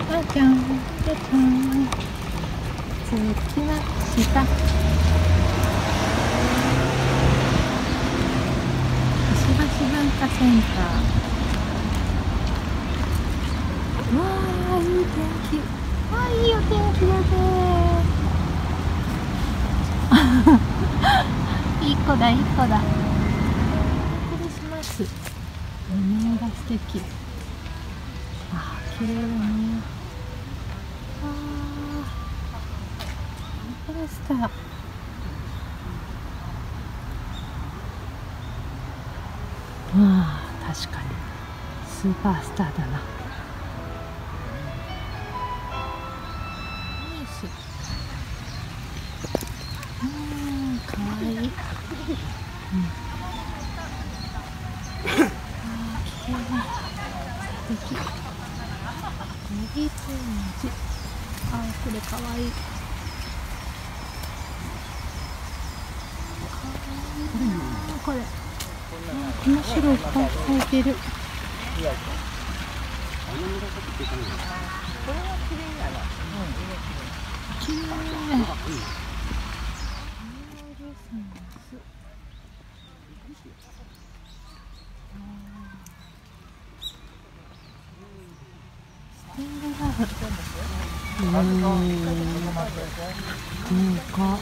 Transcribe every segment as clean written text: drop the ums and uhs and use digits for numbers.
あーちゃん、じゃちゃん。着きました。石橋文化センター。わあ、いい天気。ああ、いいお天気だね。いい子だ、いい子だ。お送りします。海が素敵。ああ、綺麗だね。ああ、これスター。わあ、確かにスーパースターだな。かわいい。ああ、綺麗ね。素敵。ネギポーズ。ああ、これかわいい。かわいいなこれ。この白いっぱい咲いてる。これは綺麗やな。綺麗。ステンドラフ。か。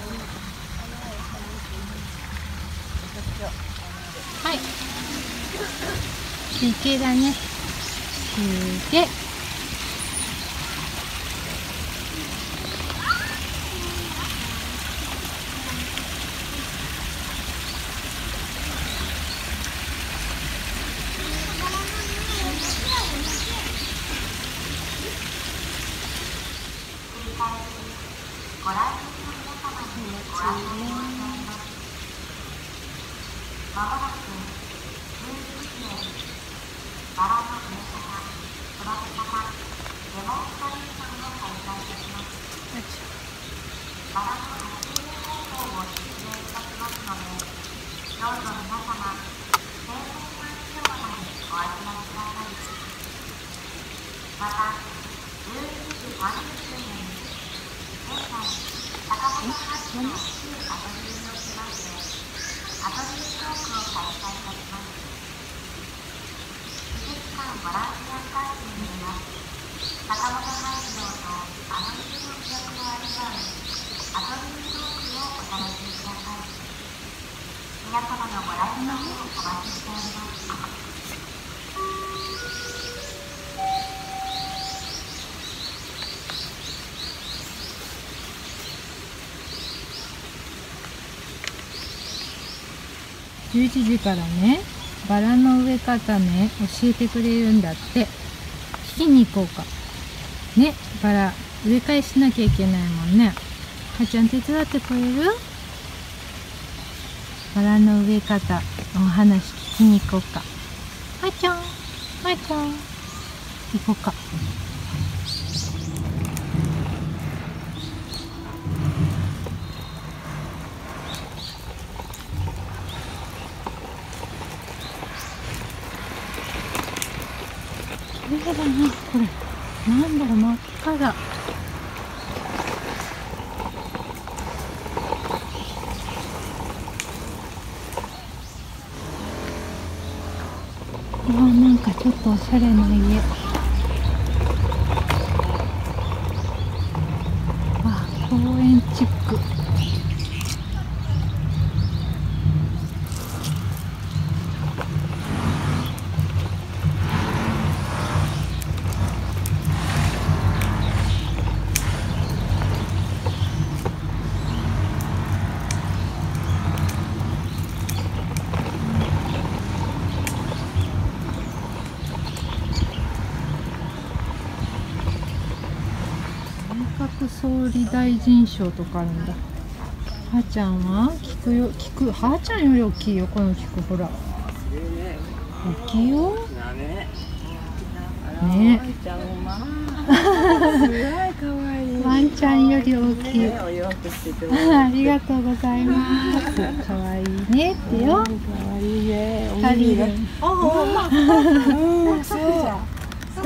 はい。池だね。池。ご来賓の皆様にご案内申し上げます。まもなく11名バラの植え方、育て方、デモンストレーションを開催いたします。バラの撮影方法を説明いたしますので、どうぞ皆様、生年環境内にご案内ください。また、12時30分に現在、高本ハッチの旧アトリエにおきまして、アトリエトークを開催いたします。美術館ボランティアスタッフによります。高本ハッチのとあの店の魅力を味わうアトリエトークをお楽しみください。皆様のご来場をお待ちしております。11時からね、バラの植え方ね、教えてくれるんだって。聞きに行こうか。ね、バラ、植え替えしなきゃいけないもんね。はーちゃん手伝ってくれる？バラの植え方、お話聞きに行こうか。はーちゃん、はーちゃん、行こうか。綺麗だな、これ。なんだろう、真っ赤だ。なんかちょっとおしゃれな家。公園チック。総理大臣賞とかあるんだ。はーちゃんは菊よ、菊、はーちゃんより大きいよ、この菊、ほら。大きいよ。ね。ワンちゃんより大きい。ありがとうございます。可愛いねってよ。可愛いね。二人で。そう。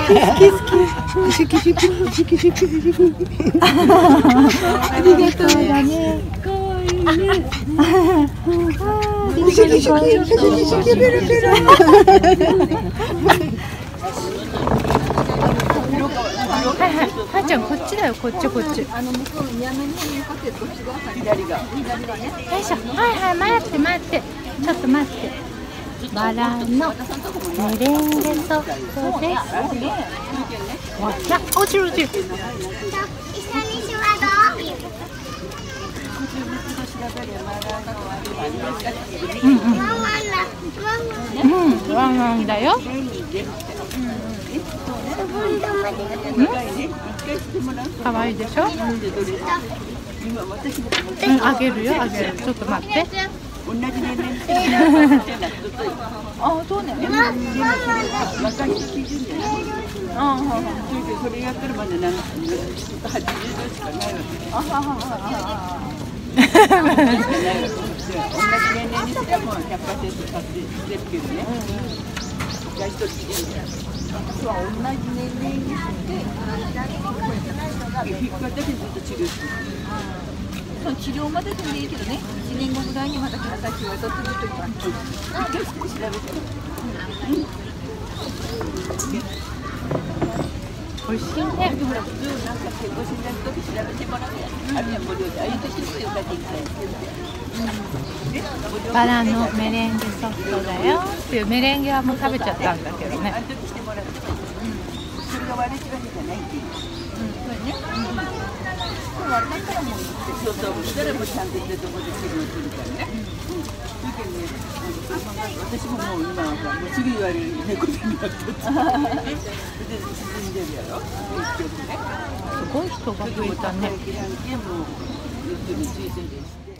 シュキシュキシュキシュキシュキ。 ありがとうだね。かわいいね。 シュキシュキシュキシュキシュキベルベル。 はーちゃんこっちだよ、こっちこっち。よいしょ、はいはい、待って待って、ちょっと待って。バラのメレンゲソフトです。わっ、落ちる落ちる。ワンワンだよ。かわいいでしょ。あげるよ、あげる。ちょっと待って。 同じ年齢あ、そうね。若い人基準でね。それやってるまでなんか80度しかないわけ。同じ年齢にしても100%達成してるけどね。若い人基準で。同じ年齢にして皮膚科だけずっと治療してる。その治療まででいいけどね、1年後ぐらいにまた検査しようとするというか、調べて。 美味しいね。 ほら、普通なんか健康診断の時調べてもらうやん。あるいは無料で、ああいう時によかったりバラのメレンゲソフトだよっていうメレンゲはもう食べちゃったんだけどね。 あの時してもらって、それが悪いわけじゃないっていう。そうだからもうそうそう、したらもうちゃんとしたところで治療するからね。だけどね、私ももう今はもうすぐ言われる猫背になって沈んでるやろ。 すごい人が増えたね。 もう要するに推薦です。